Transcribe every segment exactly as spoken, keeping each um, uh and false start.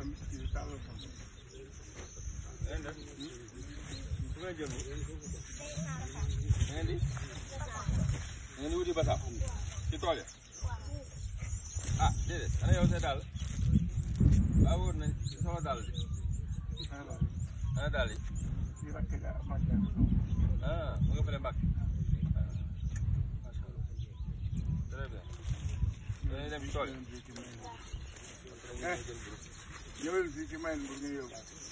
ngeen di wuti basaab ci tool ya ah déedéet ana yow sa daal waaw wóor nañ sama daal bi ana daal yi ah mu nga fële mbàkk très bien dañuy dem ci tool yi ñëwal fii ci mayen bu nga yow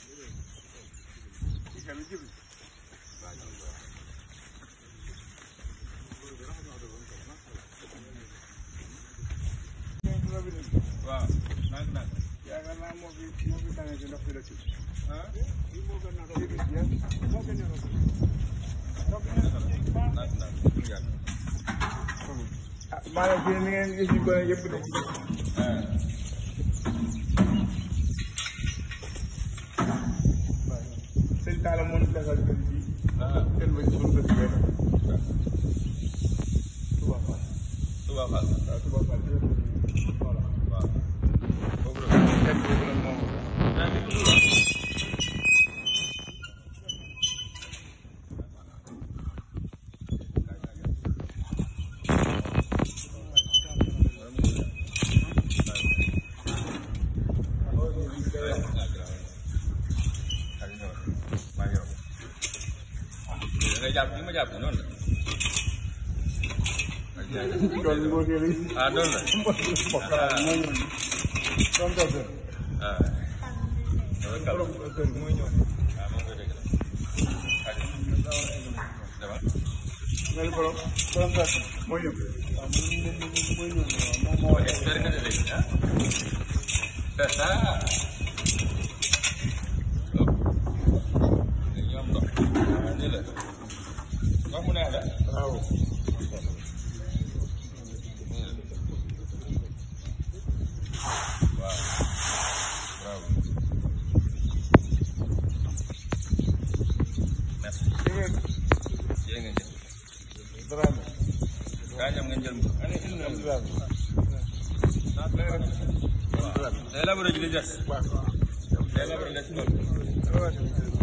ci kami jibi waaw naag naag yaakaar naa moo fi moo fi tànge ci ndox bi la ci ah moo gën a moo gën a naag naag ah maanaam fii ni ngeen gis ñu gone yëpp de sëñ Talla moo ñu defal kër gi kër ba ci suñu bés bi Touba Fall Touba Fall waaw Touba Fall voilà waaw boobu la kenn boobu nag moom nga jàpp li ma jàpp noonu la. tool bi boo jëlee. ah noonu la. ah mooy ñëw doon docteur. ah. borom docteur bi mooy ñëw. ah moom koy dégg la. dama. nga ni borom borom docteur mooy ñëw. waaw mooy ñëw waaw moom moo war a. expert nga léegi ah. ah. léegi ñu am ndox. ah nii la. ndox mu neex la. waaw. Gaañam nga jël année une heure day labourer ji di des day labourer des